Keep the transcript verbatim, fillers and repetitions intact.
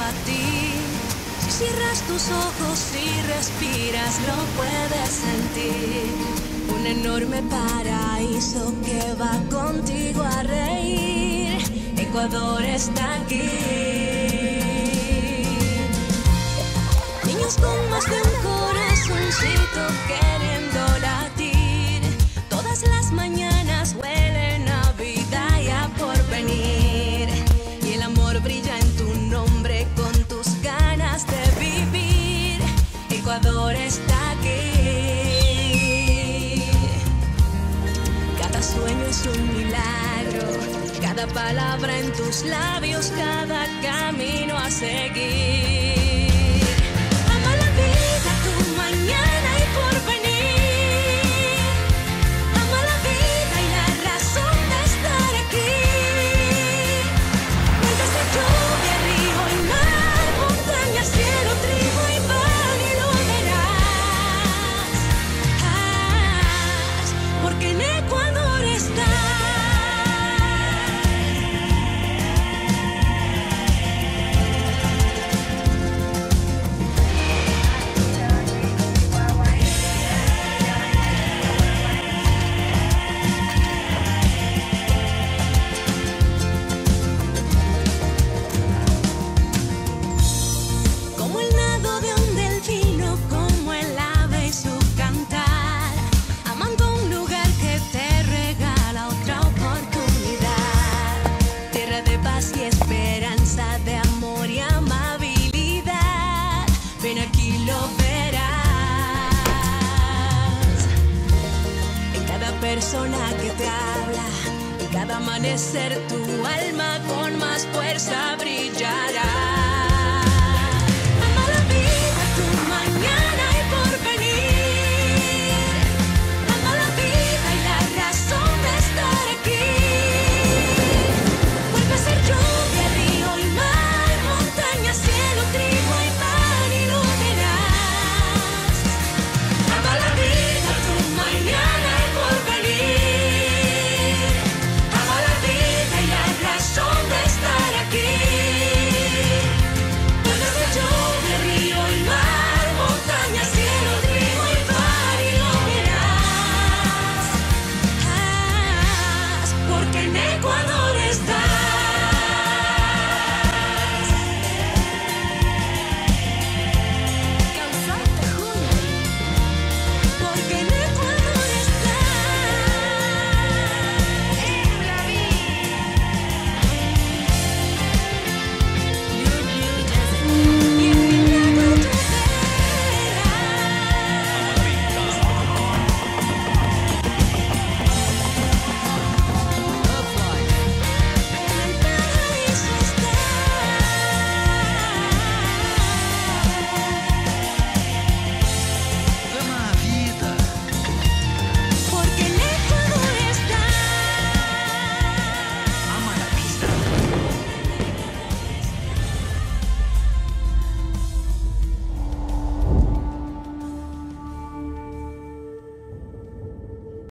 a ti. Si cierras tus ojos y respiras, lo puedes sentir. Un enorme paraíso que va contigo a reír. Ecuador está aquí. Niños con más de un corazoncito queriendo latir. Todas las mañanas huelen a vida y a porvenir. Y el amor brilla en tu nombre con tus ganas de vivir. Ecuador está aquí. Cada sueño es un milagro. Cada palabra en tus labios, cada camino a seguir. Persona que te habla, en cada amanecer tu alma con más fuerza brillará.